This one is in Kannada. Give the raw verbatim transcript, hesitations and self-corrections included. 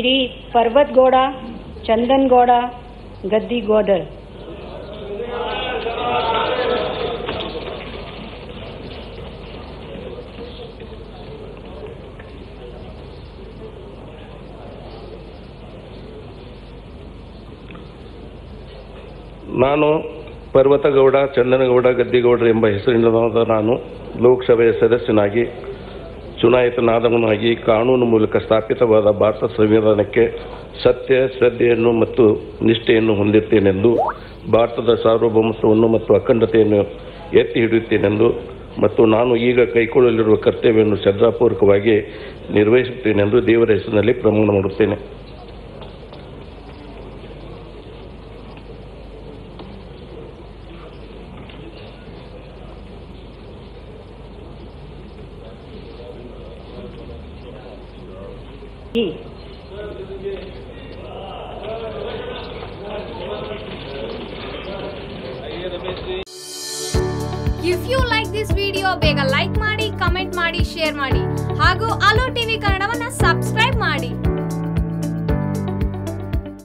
ಶ್ರೀ ಪರ್ವತಗೌಡ ಚಂದನಗೌಡ ಗದ್ದಿಗೋದರ್. ನಾನು ಪರ್ವತಗೌಡ ಚಂದನಗೌಡ ಗದ್ದಿಗೌಡರು ಎಂಬ ಹೆಸರಿನಿಂದ ನಾನು ಲೋಕಸಭೆಯ ಸದಸ್ಯನಾಗಿ ಚುನಾಯಿತನಾದವನಾಗಿ ಕಾನೂನು ಮೂಲಕ ಸ್ಥಾಪಿತವಾದ ಭಾರತ ಸಂವಿಧಾನಕ್ಕೆ ಸತ್ಯ ಶ್ರದ್ಧೆಯನ್ನು ಮತ್ತು ನಿಷ್ಠೆಯನ್ನು ಹೊಂದಿರುತ್ತೇನೆಂದು, ಭಾರತದ ಸಾರ್ವಭೌಮತ್ವವನ್ನು ಮತ್ತು ಅಖಂಡತೆಯನ್ನು ಎತ್ತಿ ಹಿಡಿಯುತ್ತೇನೆಂದು ಮತ್ತು ನಾನು ಈಗ ಕೈಗೊಳ್ಳಲಿರುವ ಕರ್ತವ್ಯವನ್ನು ಶ್ರದ್ಧಾಪೂರ್ವಕವಾಗಿ ನಿರ್ವಹಿಸುತ್ತೇನೆಂದು ದೇವರ ಹೆಸರಿನಲ್ಲಿ ಪ್ರಮಾಣ ಮಾಡುತ್ತೇನೆ. If you like this video ಬೇಗ ಲೈಕ್ ಮಾಡಿ, ಕಮೆಂಟ್ ಮಾಡಿ, ಶೇರ್ ಮಾಡಿ ಹಾಗೂ ಅಲೋ ಟಿವಿ ಕನ್ನಡವನ್ನ ಸಬ್ಸ್ಕ್ರೈಬ್ ಮಾಡಿ.